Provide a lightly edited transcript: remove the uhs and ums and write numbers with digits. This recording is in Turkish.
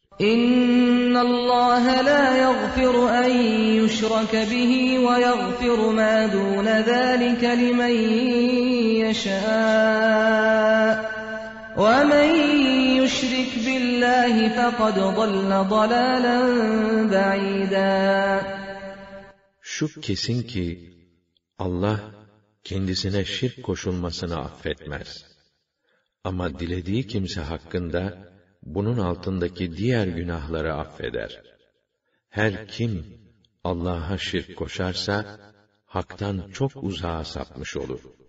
إِنَّ اللَّهَ لَا يَغْفِرُ أَن يُشْرَكَ بِهِ وَيَغْفِرُ مَا دُونَ ذَلِكَ لِمَن يَشَاءُ وَمَن يُشْرِكْ بِاللَّهِ فَقَدْ ضَلَّ ضَلَالًا بَعِيدًا. Şu kesin ki Allah kendisine şirk koşulmasını affetmez. Ama dilediği kimse hakkında bunun altındaki diğer günahları affeder. Her kim Allah'a şirk koşarsa haktan çok uzağa sapmış olur.